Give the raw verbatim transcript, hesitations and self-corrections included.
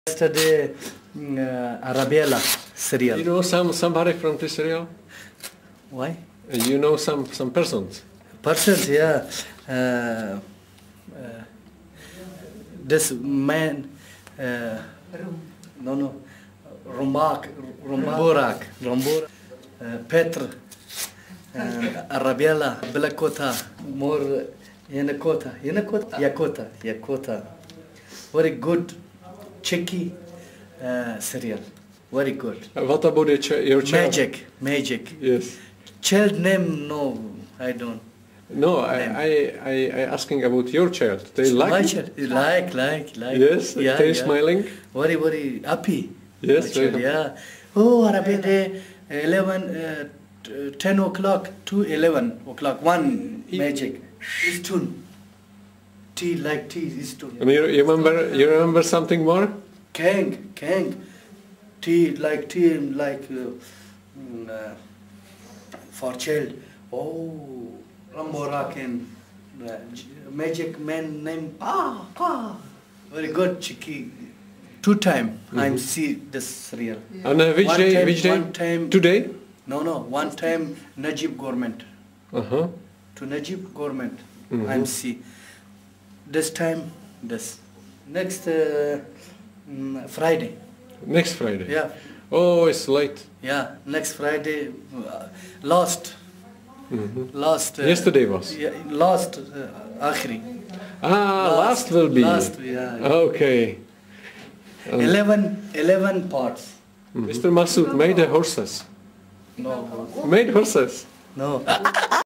Yesterday, mm, uh, Arabella serial. You know some somebody from this serial? Why? Uh, You know some some persons? Persons, yeah. Uh, uh, this man, uh, no, no, Rombak, Romborak, Romborak, uh, Petr, uh, Arabella, Belakota, more Yanakota, Yanakota, Yakota, Yakota. Very good, cheeky uh, serial. Very good. Uh, What about your, ch your child? Magic, magic. Yes. Child name, no, I don't. No, I, I, I, I asking about your child. They like My it? child, like, like, like. Yes, yeah, they yeah. smiling? Very, very happy. Yes, My child, very yeah. Oh, Arabella, eleven, uh, t- ten o'clock to eleven o'clock. One magic. Istun. Tea like tea. Istun. And you, you remember you remember something more? Kang, Kang. Tea like tea like uh, mm, uh, for child. Oh, Ramborakin. Uh, j- magic man named Pa Pa. Very good, Chiki. Two time I'm see this serial. And uh, which One day? time- which day? one time- Today? No, no. One time Najib government. Uh huh. To Najib government Mhm. I'm see. This time this. Next uh, mm, Friday. Next Friday. Yeah. Oh, it's late. Yeah, next Friday, uh, last, Mhm. last. Uh, Yesterday was. Yeah, last, uh, Akhri. Ah, last, will be. Last, yeah. Okay. Um, Eleven, eleven parts. Mister Masood made the horses. No, Made horses. no.